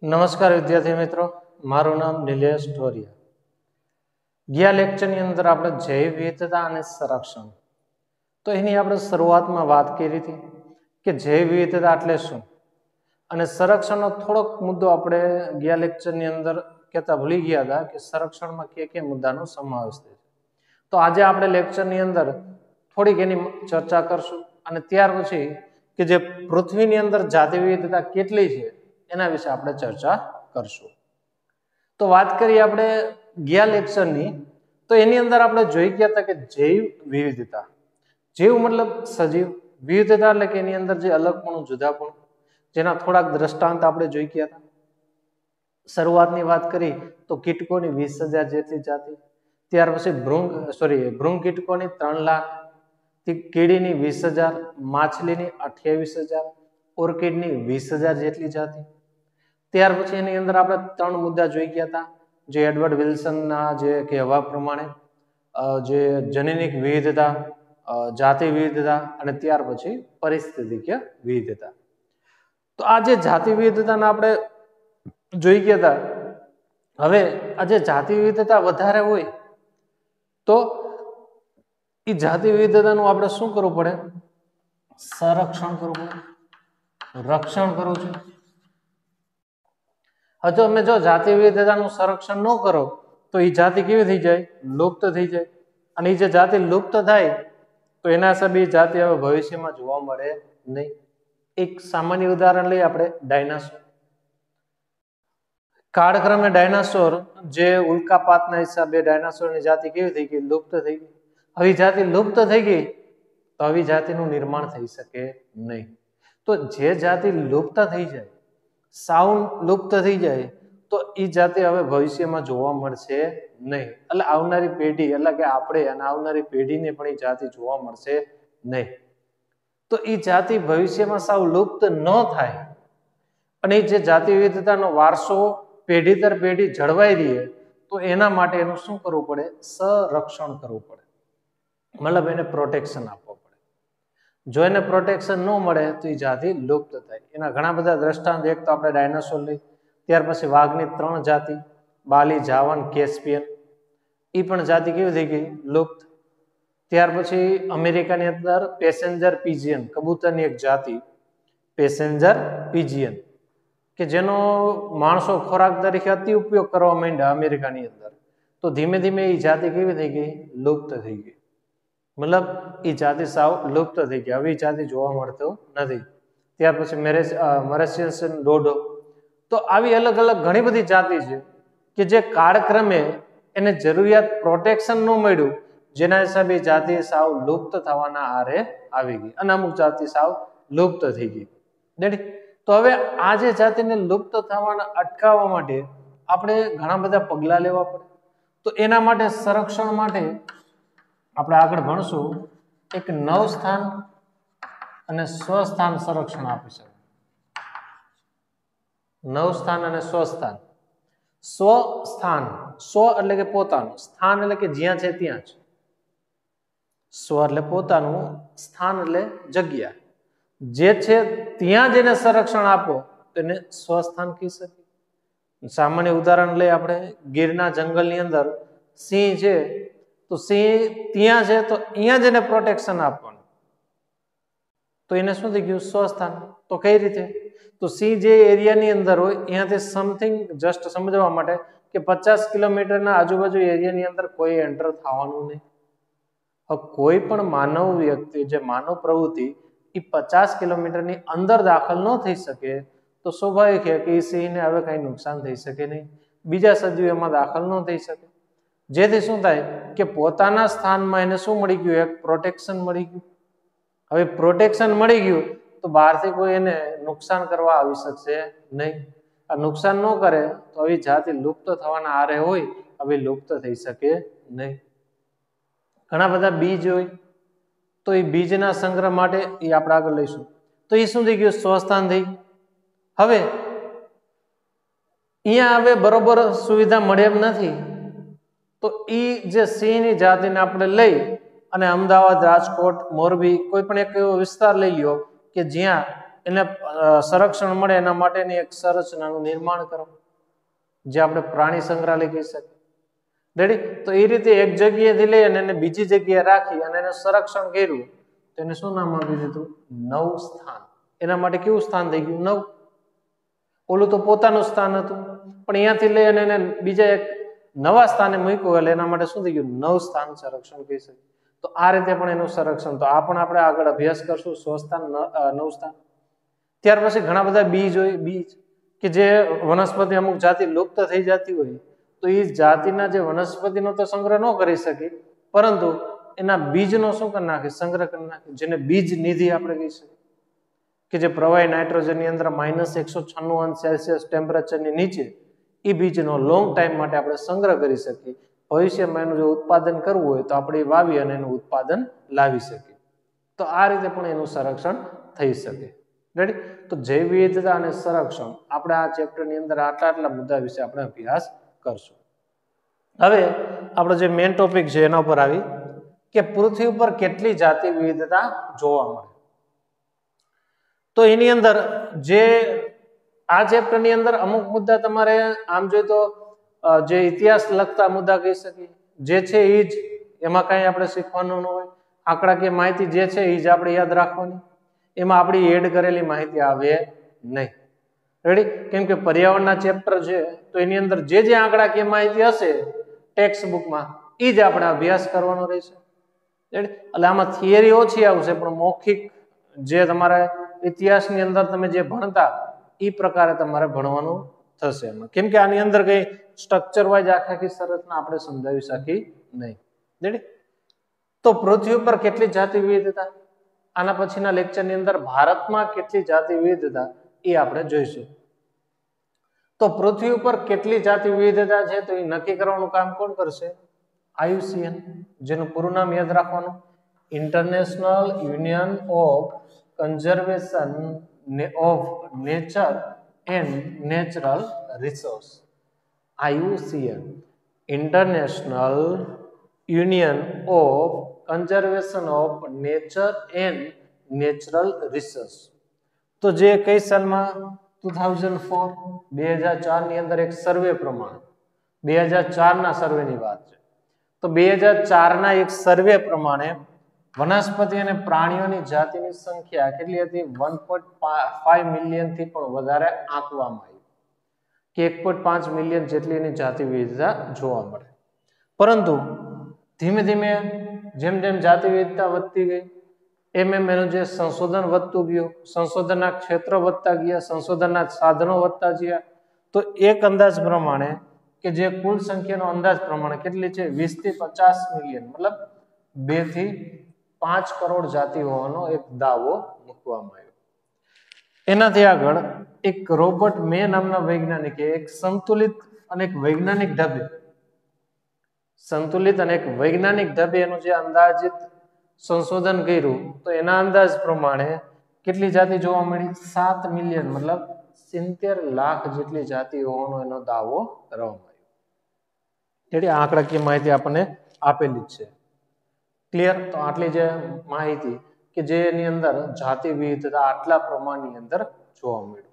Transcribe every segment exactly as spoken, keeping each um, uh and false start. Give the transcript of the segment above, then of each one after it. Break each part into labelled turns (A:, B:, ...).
A: નમસ્કાર વિદ્યાર્થી મિત્રો, મારું નામ નિલેશ ઢોરિયા. ગયા લેક્ચરની અંદર આપણે જૈવ વિવિધતા અને સંરક્ષણ, તો એની આપણે શરૂઆતમાં વાત કરી હતી કે જૈવ વિવિધતા એટલે શું અને સંરક્ષણનો થોડોક મુદ્દો આપણે ગયા લેક્ચરની અંદર કહેતા ભૂલી ગયા હતા કે સંરક્ષણમાં કયા કયા મુદ્દાનો સમાવેશ થાય છે. તો આજે આપણે લેક્ચરની અંદર થોડીક એની ચર્ચા કરશું અને ત્યાર પછી કે જે પૃથ્વીની અંદર જાતિ વિવિધતા કેટલી છે એના વિશે આપણે ચર્ચા કરશું. તો વાત કરીએ આપણે ગયા લેક્ચરની, તો એની અંદર આપણે જોઈ ગયા હતા કે જૈવ વિવિધતા, જૈવ મતલબ સજીવ, વિવિધતા એટલે કે એની અંદર જે અલગપણું, જુદાપણું, જેના થોડાક દ્રષ્ટાંત આપણે જોઈ ગયા હતા. શરૂઆતની વાત કરી તો કીટકોની વીસ હજાર જેટલી જાતિ, ત્યાર પછી ભૃંગ સોરી ભૃંગ કીટકોની ત્રણ લાખ, કીડીની વીસ હજાર, માછલીની અઠ્યાવીસ હજાર, ઓર્કિડની વીસ હજાર જેટલી જાતિ. ત્યાર પછી એની અંદર આપણે ત્રણ મુદ્દા જોઈ ગયા હતા, જે એડવર્ડ વિલ્સનના જે કહેવા પ્રમાણે જે જનીનિક વિવિધતા, જાતિ વિવિધતા અને ત્યાર પછી પરિસ્થિતિકીય વિવિધતા. તો આ જે જાતિ વિવિધતાના આપણે જોઈ ગયા હતા. હવે આ જે જાતિ વિવિધતા વધારે હોય તો એ જાતિ વિવિધતાનું આપણે શું કરવું પડે? સંરક્ષણ કરવું પડે, રક્ષણ કરવું છે. હજુ અમે જો જાતિ વિવિધતાનું સંરક્ષણ ન કરો તો એ જાતિ કેવી થઈ જાય? લુપ્ત થઈ જાય. અને એ જે જાતિ લુપ્ત થાય તો એના હિસાબે એ જાતિ હવે ભવિષ્યમાં જોવા મળે નહીં. એક સામાન્ય ઉદાહરણ લઈએ આપણે, ડાયનાસોર. કાળક્રમે ડાયનાસોર જે ઉલ્કાપાતના હિસાબે ડાયનાસોરની જાતિ કેવી થઈ ગઈ? લુપ્ત થઈ ગઈ. હવે જાતિ લુપ્ત થઈ ગઈ તો આવી જાતિનું નિર્માણ થઈ શકે નહીં. તો જે જાતિ લુપ્ત થઈ જાય, સાવ લુપ્ત થઈ જાય, તો એ જાતિ હવે ભવિષ્યમાં જોવા મળશે નહીં. એટલે આવનારી પેઢી, એટલે કે આપણે અને આવનારી પેઢીને પણ એ જાતિ જોવા મળશે નહીં. તો એ જાતિ ભવિષ્યમાં સાવ લુપ્ત ન થાય અને એ જે જાતિ વિવિધતાનો વારસો પેઢી દર પેઢી જળવાઈ રહે, તો એના માટે એનું શું કરવું પડે? સંરક્ષણ કરવું પડે, મતલબ એને પ્રોટેક્શન આપવું પડે. જો એને પ્રોટેક્શન ન મળે તો એ જાતિ લુપ્ત થાય. એના ઘણા બધા દ્રષ્ટાંત, એક તો આપણે ડાયનાસોર લઈ, ત્યાર પછી વાઘની ત્રણ જાતિ, બાલી, જાવન, કેસ્પિયન, એ પણ જાતિ કેવી થઈ ગઈ? લુપ્ત. ત્યાર પછી અમેરિકાની અંદર પેસેન્જર પીજિયન, કબૂતરની એક જાતિ પેસેન્જર પીજિયન, કે જેનો માણસો ખોરાક તરીકે અતિ ઉપયોગ કરવા માંડ્યા અમેરિકાની અંદર, તો ધીમે ધીમે એ જાતિ કેવી થઈ ગઈ? લુપ્ત થઈ ગઈ. મતલબ એ જાતિ સાવ લુપ્ત થઈ ગઈ, હવે એ જાતિ જોવા મળતો નથી. ત્યાર પછી મેરેજ મરેશિયન ડોડો. તો આવી અલગ અલગ ઘણી બધી જાતિ છે કે જે કાળક્રમે એને જરૂરિયાત પ્રોટેક્શન ન મળ્યું, જેના હિસાબે જાતિ સાવ લુપ્ત થવાના આરે આવી ગઈ અને અમુક જાતિ સાવ લુપ્ત થઈ ગઈ. તો હવે આ જે જાતિને લુપ્ત થવાના અટકાવવા માટે આપણે ઘણા બધા પગલાં લેવા પડે. તો એના માટે સંરક્ષણ માટે આપણે આગળ ભણશું એક નવ સ્થાન અને સ્વસ્થાન સંરક્ષણ આપી શકે. નવ સ્થાન અને સ્વસ્થાન. સ્વસ્થાન, સ્વ એટલે કે પોતાનું, સ્થાન એટલે કે જ્યાં છે ત્યાં જ. સ્વ એટલે પોતાનું, સ્થાન એટલે જગ્યા, જે છે ત્યાં જેને સંરક્ષણ આપો તેને સ્વસ્થાન કહી શકીએ. સામાન્ય ઉદાહરણ લઈ આપણે, ગીરના જંગલની અંદર સિંહ છે, તો સિંહ ત્યાં છે તો અહીંયા જેને પ્રોટેક્શન આપવાનું, તો એને શું થઈ ગયું? સ્વસ્થાન. તો કઈ રીતે? તો સિંહ જે એરિયાની અંદર હોય અહીંયાથી સમથિંગ, જસ્ટ સમજવા માટે, કે પચાસ કિલોમીટરના આજુબાજુ એરિયાની અંદર કોઈ એન્ટર થવાનું નહીં. કોઈ પણ માનવ વ્યક્તિ, જે માનવ પ્રવૃત્તિ એ પચાસ કિલોમીટરની અંદર દાખલ ન થઈ શકે તો સ્વાભાવિક છે કે એ સિંહને હવે કઈ નુકસાન થઈ શકે નહીં, બીજા સજીવ એમાં દાખલ ન થઈ શકે. જેથી શું થાય કે પોતાના સ્થાનમાં એને શું મળી ગયું? એક પ્રોટેક્શન મળી ગયું. હવે પ્રોટેક્શન મળી ગયું તો બહારથી કોઈ એને નુકસાન કરવા આવી શકશે નહીં. આ નુકસાન ન કરે તો આવી જાતિ લુપ્ત થવાના આરે હોય, હવે લુપ્ત થઈ શકે નહીં. ઘણા બધા બીજ હોય તો એ બીજના સંગ્રહ માટે એ આપણે આગળ લઈશું. તો એ શું થઈ ગયું? સ્વસ્થાન થઈ. હવે અહીંયા હવે બરોબર સુવિધા મળે એમ નથી, તો એ જે સિંહની જાતિને આપણે લઈ અને અમદાવાદ, રાજકોટ, મોરબી, કોઈ પણ એક એવો વિસ્તાર લઈ લ્યો કે જ્યાં એને સંરક્ષણ મળે એના માટેની એક સંરચનાનું નિર્માણ કરો, જે આપણે પ્રાણી સંગ્રહાલય કહી શકીએ. રેડી? તો એ રીતે એક જગ્યાએથી લઈ અને એને બીજી જગ્યાએ રાખી અને એને સંરક્ષણ કર્યું તો એને શું નામ આપી દીધું? નવ સ્થાન. એના માટે કેવું સ્થાન થઈ ગયું? નવ. ઓલું તો પોતાનું સ્થાન હતું, પણ અહીંયાથી લઈ અને એને બીજા એક નવા સ્થાને મૂક્યું એટલે એના માટે શું થઈ ગયું? નવ સ્થાન સંરક્ષણ કહી શકીએ. તો આ રીતે પણ એનું સંરક્ષણ. તો આ પણ આપણે આગળ અભ્યાસ કરશું. સો સ્થાન, નવ સ્થાન. ત્યાર પછી ઘણા બધા બીજ હોય. બીજ કે જે વનસ્પતિ અમુક જાતિ લુપ્ત થઈ જતી હોય તો એ જાતિના જે વનસ્પતિનો તો સંગ્રહ ન કરી શકે, પરંતુ એના બીજનો શું કરી નાખે? સંગ્રહ કરી નાખે, જેને બીજ નિધિ આપણે કહી શકીએ. કે જે પ્રવાહી નાઇટ્રોજનની અંદર માઇનસ એકસો છન્નું અંશ સેલ્સિયસ ટેમ્પરેચરની નીચે એ બીજનો લોંગ ટાઈમ માટે આપણે સંગ્રહ કરી શકીએ. ભવિષ્યમાં એનું જો ઉત્પાદન કરવું હોય તો આપણે વાવી અને એનું ઉત્પાદન લાવી શકીએ. તો આ રીતે પણ એનું સંરક્ષણ થઈ શકે. રેડી? તો જૈવ વિવિધતા અને સંરક્ષણ આપણે આ ચેપ્ટરની અંદર આટલા આટલા મુદ્દા વિશે આપણે અભ્યાસ કરશું. હવે આપણો જે મેઇન ટોપિક છે એના ઉપર આવી કે પૃથ્વી ઉપર કેટલી જાતિ વિવિધતા જોવા મળે. તો એની અંદર જે આ ચેપ્ટરની અંદર અમુક મુદ્દા તમારે આમ જોઈએ તો જે ઇતિહાસ લગતા મુદ્દા કહી શકીએ, જે છે એ જ, એમાં કાંઈ આપણે શીખવાનું ન હોય. આંકડાકીય માહિતી જે છે એ જ આપણે યાદ રાખવાની, એમાં આપણી એડ કરેલી માહિતી આવે નહીં. રેડી? કેમ કે પર્યાવરણના ચેપ્ટર છે તો એની અંદર જે જે આંકડાકીય માહિતી હશે ટેક્સ્ટ બુકમાં એ જ આપણે અભ્યાસ કરવાનો રહેશે. રેડી? એટલે આમાં થિયરી ઓછી આવશે, પણ મૌખિક જે તમારે ઇતિહાસની અંદર તમે જે ભણતા એ પ્રકારે તમારે ભણવાનું થશે એમાં. કેમ કે આની અંદર કઈ સ્ટ્રક્ચર વાઇઝ આખી સંરચના આપણે સમજાવી શકી નહીં. રેડી? તો પૃથ્વી ઉપર કેટલી જાતિ વિવિધતા, આના પછીના લેક્ચરની અંદર ભારતમાં કેટલી જાતિ વિવિધતા એ આપણે જોઈશું. તો પૃથ્વી ઉપર કેટલી જાતિ વિવિધતા છે તો એ નક્કી કરવાનું કામ કોણ કરશે? આઈ યુ સી એન, જેનું પૂરું નામ યાદ રાખવાનું, international union of conservation of nature and natural resource. I U C N, international union of conservation of nature and natural resource. તો જે કઈ સાલમાં? ટુ થાઉઝન્ડ ફોર, બે હજાર ચાર ની અંદર એક સર્વે પ્રમાણે, બે હજાર ચાર ના સર્વેની વાત છે. તો બે હજાર ચાર ના એક સર્વે પ્રમાણે વનસ્પતિ અને પ્રાણીઓની જાતિની સંખ્યા કેટલી હતી? વન પોઈન્ટ ફાઈવ મિલિયન થી પણ વધારે આંકવામાં આવી કે એક પોઈન્ટ પાંચ મિલિયન જેટલી એની જાતિ વિવિધતા જોવા મળે. પરંતુ ધીમે ધીમે જેમ જેમ જાતિ વિવિધતા વધતી ગઈ એમ એમ એનું જે સંશોધન વધતું ગયું, સંશોધનના ક્ષેત્ર વધતા ગયા, સંશોધનના સાધનો વધતા ગયા. તો એક અંદાજ પ્રમાણે કે જે કુલ સંખ્યાનો અંદાજ પ્રમાણે કેટલી છે? વીસ થી પચાસ મિલિયન, મતલબ બે થી પાંચ કરોડ જાતિ હોવાનો એક દાવો મૂકવામાં આવ્યો. એનાથી આગળ એક રોબર્ટ મે નામના વૈજ્ઞાનિકે એક સંતુલિત અને એક વૈજ્ઞાનિક ઢબે સંતુલિત અને એક વૈજ્ઞાનિક ઢબે એનું જે અંદાજિત સંશોધન કર્યું તો એના અંદાજ પ્રમાણે કેટલી જાતિ જોવા મળી? સાત મિલિયન, મતલબ સિત્તેર લાખ જેટલી જાતિ હોવાનો એનો દાવો કરવામાં આવ્યો. એટલે આંકડાકીય માહિતી આપણને આપેલી જ છે. ક્લિયર? તો આટલી જે માહિતી કે જેની અંદર જાતિ વિવિધતા આટલા પ્રમાણની અંદર જોવા મળ્યું.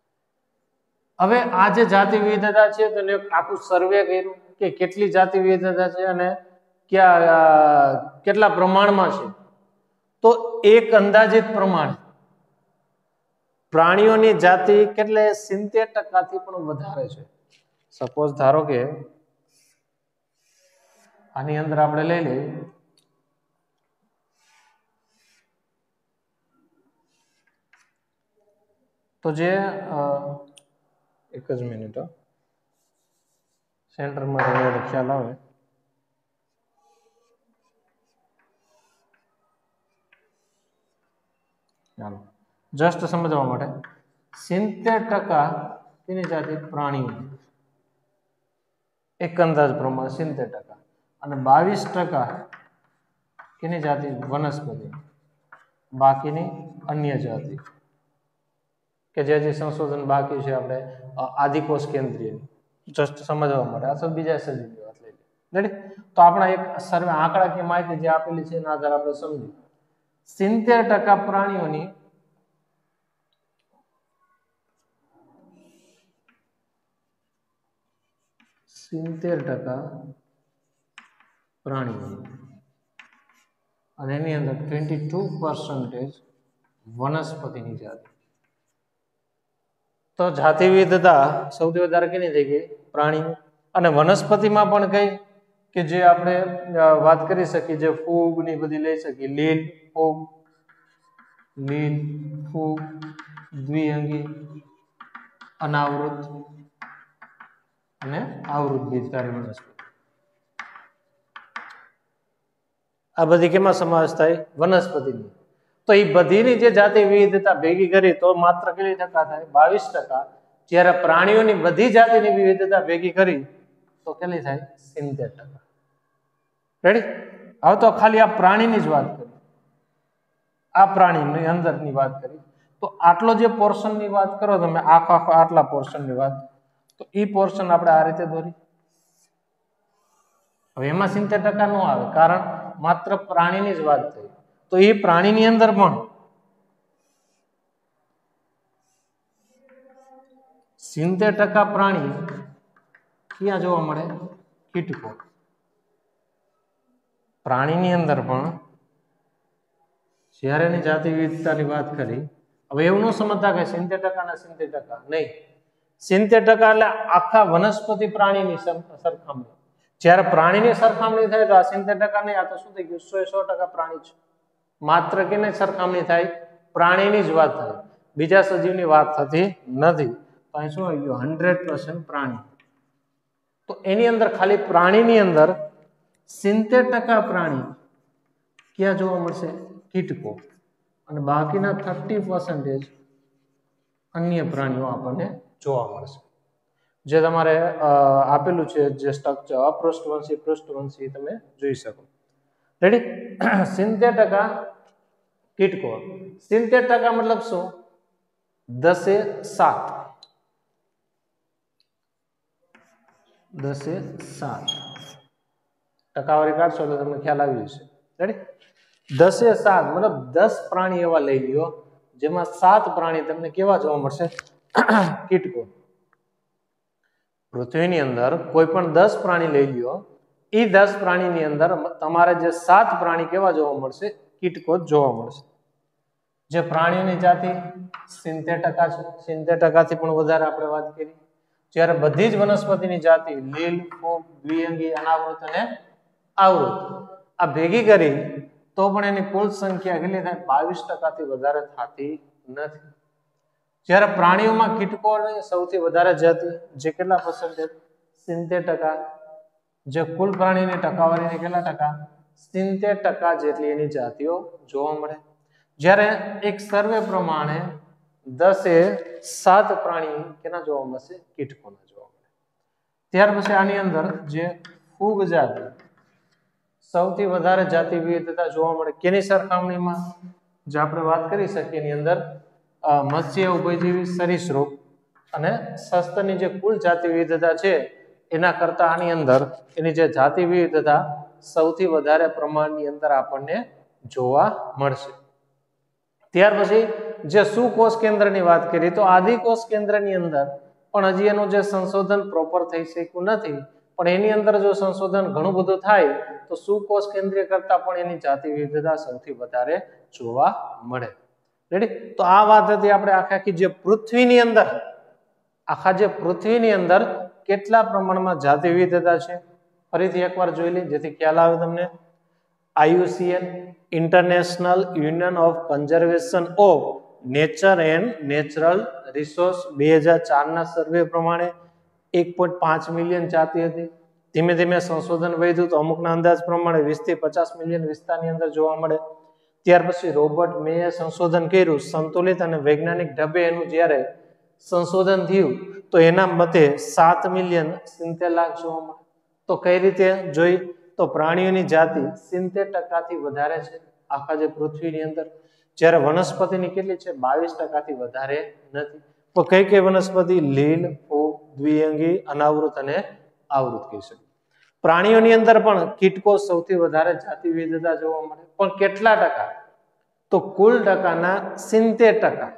A: હવે આ જે જાતિ વિવિધતા છે તેને આખું સર્વે કર્યું કે કેટલી જાતિ વિવિધતા છે અને ક્યાં કેટલા પ્રમાણમાં છે. તો એક અંદાજિત પ્રમાણ પ્રાણીઓની જાતિ કેટલે સિત્તેર ટકા થી પણ વધારે છે. સપોઝ ધારો કે આની અંદર આપણે લઈ લઈએ તો જે એક જ મિનિટ સેન્ટરમાં ખ્યાલ આવે. ચાલો જસ્ટ સમજવા માટે સિત્તેર ટકા તેની જાતિ પ્રાણીઓ, એક અંદાજ પ્રમાણે સિત્તેર ટકા, અને બાવીસ ટકા કેની જાતિ? વનસ્પતિ, બાકીની અન્ય જાતિ કે જે જે સંશોધન બાકી છે આપણે આદિકોષ કેન્દ્રીય, જસ્ટ સમજવા માટે અથવા બીજા સજીવની વાત લઈ લઈએ. તો આપણા એક સર્વે આંકડાકીય માહિતી જે આપેલી છે એના આધારે આપણે સમજીએ સિત્તેર ટકા પ્રાણીઓની સિત્તેર ટકા પ્રાણીઓ અને એની અંદર ટ્વેન્ટી ટુ પર્સન્ટેજ વનસ્પતિની જાતિ. તો જાતિ વિવિધતા સૌથી વધારે કેની થઈ ગઈ? પ્રાણી. અને વનસ્પતિમાં પણ કઈ કે જે આપણે વાત કરી શકીએ, જે ફૂગ ની બધી લઈ શકીએ, લીલ ફૂગ, લીલ ફૂગ, દ્વિઅંગી, અનાવૃત અને આવૃત બીજધારી વનસ્પતિ. આ બધી કેમાં સમાવેશ થાય? વનસ્પતિની. તો એ બધીની જે જાતિ વિવિધતા ભેગી કરી તો માત્ર કેટલી ટકા થાય? બાવીસ ટકા. જ્યારે પ્રાણીઓની બધી જાતિની વિવિધતા ભેગી કરી તો કેટલી થાય? સિત્તેર ટકા. રેડી? હવે તો ખાલી આ પ્રાણીની જ વાત કરી, આ પ્રાણીની અંદરની વાત કરી. તો આટલો જે પોર્શનની વાત કરો તમે, આખો આખો આટલા પોર્શનની વાત, તો એ પોર્શન આપણે આ રીતે દોરી. હવે એમાં સિત્તેર ટકા નો આવે, કારણ માત્ર પ્રાણીની જ વાત થઈ. તો એ પ્રાણીની અંદર પણ સિત્તેર ટકા પ્રાણી ક્યાં જોવા મળે? કીટકો. પ્રાણીની અંદર પણ જ્યારે એની જાતિ વિવિધતાની વાત કરી, હવે એવું ન સમજતા કે સિત્તેર ટકા ના સિત્તેર ટકા નહીં. સિત્તેર ટકા એટલે આખા વનસ્પતિ પ્રાણીની સરખામણી. જ્યારે પ્રાણીની સરખામણી થાય તો આ સિત્તેર ટકા નહીં, આ તો શું થઈ ગયું? સો સો ટકા પ્રાણી છે. માત્ર કેની સરખામણી થાય? પ્રાણીની જ વાત થાય, બીજા સજીવની વાત થતી નથી. તો અહીં શું આવી ગયું? હંડ્રેડ પર્સન્ટ પ્રાણી. તો એની અંદર ખાલી પ્રાણીની અંદર સિત્તેર ટકા પ્રાણી ક્યાં જોવા મળશે? કીટકો. અને બાકીના થર્ટી પર્સન્ટેજ અન્ય પ્રાણીઓ આપણને જોવા મળશે. જે તમારે આપેલું છે જે સ્ટ્રક્ચર, અપૃષ્ઠવંશી, પૃષ્ઠવંશી, તમે જોઈ શકો. રેડી? સિત્તેર ટકા કીટકો. સિત્તેર ટકા મતલબ શું? દસે સાત. દસે સાત ટકાવારી કાઢશો એટલે તમને ખ્યાલ આવી જશે. રેડી? દસે સાત મતલબ દસ પ્રાણી એવા લઈ લ્યો જેમાં સાત પ્રાણી તમને કેવા જોવા મળશે? કીટકો. પૃથ્વીની અંદર કોઈ પણ દસ પ્રાણી લઈ લ્યો, એ દસ પ્રાણીની અંદર તમારે જે સાત પ્રાણી કેવા જોવા મળશે? કીટકો જોવા મળશે. જે પ્રાણીઓની જાતિ સિત્તેર ટકા છે, સિત્તેર ટકાથી પણ વધારે આપણે વાત કરી. જ્યારે બધી જ વનસ્પતિની જાતિ લીલ, ફૂગ, દ્વિઅંગી, અનાવૃત અને આવૃત આ ભેગી કરી તો પણ એની કુલ સંખ્યા કેટલી થાય? બાવીસ ટકાથી વધારે થતી નથી. જ્યારે પ્રાણીઓમાં કીટકોની સૌથી વધારે જાતિ, જે કેટલા પર્સન્ટેજ? સિત્તેર ટકા. જે કુલ પ્રાણીની ટકાવારીની કેટલા ટકા? સિત્તેર ટકા જેટલી એની જાતિઓ જોવા મળે. જ્યારે એક સર્વે પ્રમાણે દસે સાત પ્રાણી કેના જોવા મળશે? કીટકોના જોવા મળે. ત્યાર પછી આની અંદર જે ફૂગ જાતિ સૌથી વધારે જાતિ વિવિધતા જોવા મળે. કેની સરખામણીમાં? જે આપણે વાત કરી શકીએ એની અંદર મત્સ્ય, ઉભયજીવી, સરીસૃપ અને સસ્તનની જે કુલ જાતિ વિવિધતા છે એના કરતા આની અંદર એની જે જાતિ વિવિધતા સૌથી વધારે પ્રમાણની અંદર આપણને જોવા મળશે. ત્યાર પછી જે સુકોષ કેન્દ્રની વાત કરી, તો આદિકોષ કેન્દ્રની અંદર પણ હજી એનું જે સંશોધન પ્રોપર થઈ શક્યું નથી, પણ એની અંદર જો સંશોધન ઘણું બધું થાય તો સુકોષ કેન્દ્રીય કરતા પણ એની જાતિ વિવિધતા સૌથી વધારે જોવા મળે. રેડી? તો આ વાત હતી આપણે આખા આખી જે પૃથ્વીની અંદર, આખા જે પૃથ્વીની અંદર કેટલા પ્રમાણમાં જાતિ વિવિધતા છે ફરીથી એકવાર જોઈ લઈએ જેથી ખ્યાલ આવે તમને. IUCN international union of conservation of nature and natural resource બે હજાર ચાર ના સર્વે પ્રમાણે એક પોઈન્ટ પાંચ મિલિયન જાતિ હતી. ધીમે ધીમે સંશોધન વધ્યું તો અમુકના અંદાજ પ્રમાણે વીસ થી પચાસ મિલિયન વિસ્તારની અંદર જોવા મળે. ત્યાર પછી રોબર્ટ મેએ સંશોધન કર્યું, સંતુલિત અને વૈજ્ઞાનિક ઢબે એનું જ્યારે સંશોધન થયું તો એના મતે સાત મિલિયન સિત્તેર લાખ જોવા મળે. તો કઈ રીતે જોઈ? તો પ્રાણીઓની જાતિ સિત્તેર ટકાથી વધારે છે આખા જે પૃથ્વીની અંદર, જ્યારે વનસ્પતિની કેટલી છે? બાવીસ ટકાથી વધારે નથી. તો કઈ કઈ વનસ્પતિ? લીલ, ફૂગ, દ્વિઅંગી, અનાવૃત અને આવૃત કહી શકે. પ્રાણીઓની અંદર પણ કીટકો સૌથી વધારે જાતિ વિવિધતા જોવા મળે, પણ કેટલા ટકા? તો કુલ ટકાના સિત્તેર ટકા.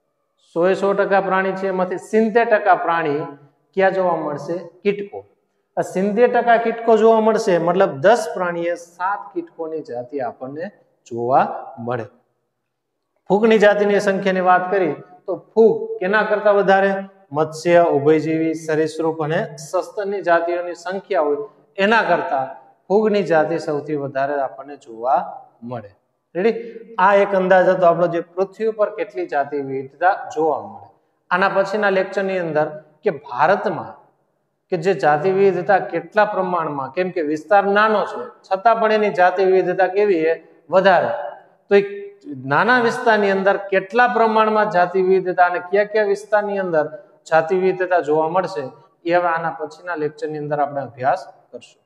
A: સો સો ટકા પ્રાણી છે એમાંથી સિત્તેર ટકા પ્રાણી ક્યાં જોવા મળશે? કીટકો. સિત્તેર ટકા કીટકો જોવા મળશે, મતલબ દસ પ્રાણીએ સાત કીટકોની જાતિ આપણને જોવા મળે. ફૂગની જાતિની સંખ્યાની વાત કરી તો ફૂગ કેના કરતા વધારે? મત્સ્ય, ઉભયજીવી, સરીસૃપ અને સસ્તનની જાતિઓની સંખ્યા હોય એના કરતા ફૂગની જાતિ સૌથી વધારે આપણને જોવા મળે. રેડી? આ એક અંદાજ હતો આપણો, જે પૃથ્વી ઉપર કેટલી જાતિ વિવિધતા જોવા મળે. આના પછીના લેક્ચરની અંદર કે ભારતમાં કે જે જાતિ વિવિધતા કેટલા પ્રમાણમાં, કેમ કે વિસ્તાર નાનો છે છતાં પણ એની જાતિ વિવિધતા કેવી છે? વધારે. તો એક નાના વિસ્તારની અંદર કેટલા પ્રમાણમાં જાતિ વિવિધતા અને કયા કયા વિસ્તારની અંદર જાતિ વિવિધતા જોવા મળશે એ હવે આના પછીના લેક્ચરની અંદર આપણે અભ્યાસ કરશું.